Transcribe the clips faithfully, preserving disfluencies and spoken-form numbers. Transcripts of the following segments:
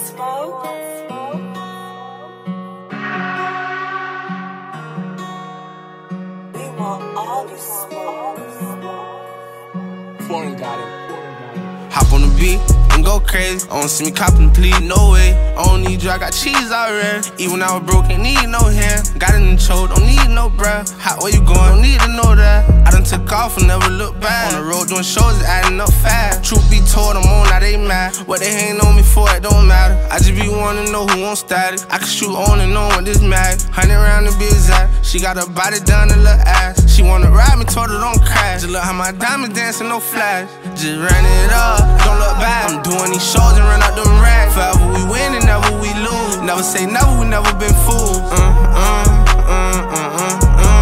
smoke. We want all the smoke. Foreign got it. Hop on the beat and go crazy. I don't see me copping, please, no way. I don't need you, I got cheese already. Even when I was broke, ain't need no hand. Got it in the choke, don't need no bruh. Hot, where you going? Don't need to know that. I done took off and never looked back. On the road doing shows, it's adding up fast. Truth be told, I'm on, now they mad. What they hating on me for, it don't matter. I just be wanting to know who wants static. I can shoot on and on with this mag. Hundred round to be exact. She got her body done and little ass. She wanna ride me, told her don't crash. Just look how my diamonds dancing, no flash. Just ran it up, don't look back. I'm doing these shows and run out them racks. Forever we win and never we lose. Never say never, we never been fools. Uh, uh, uh, uh, uh,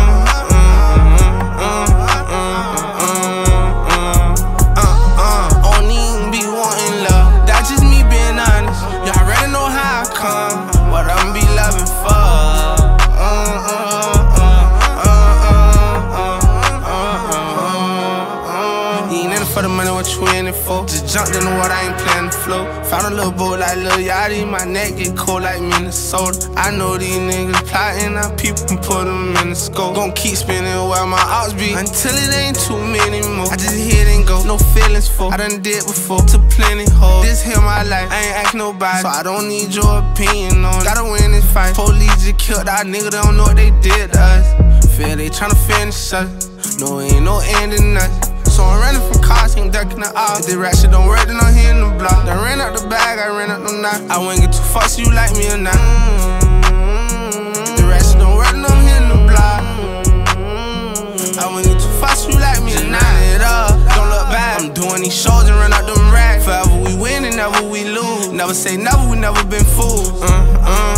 uh. Don't even be wanting love. That's just me being honest. Y'all already know how I come. What I'm be loving for. For the money, what you in it for? Just jumped in the water, I ain't playing the flow. Found a little boat like Lil Yachty, my neck get cold like Minnesota. I know these niggas plotting, now people can put them in the scope. Gon' keep spinning where my ops be until it ain't too many more. I just hit and go, no feelings for. I done did before, to plenty hoes. This here my life, I ain't ask nobody, so I don't need your opinion on it. Gotta win this fight. Police just killed our nigga, they don't know what they did to us. Feel they tryna finish us, no ain't no end in us. So I'm running from cars, ain't ducking the off. If this rap shit don't work, then I'm hitting the block. Done ran out the bag, I ran out the knock. I wouldn't get too fussy, you like me or not. Mm-hmm. If the rap shit don't work, then I'm hitting the block. I wouldn't get too fussy, you like me or not. It up, don't look back. I'm doing these shows and run out them racks. Forever we win and never we lose. Never say never, we never been fools. Uh, uh.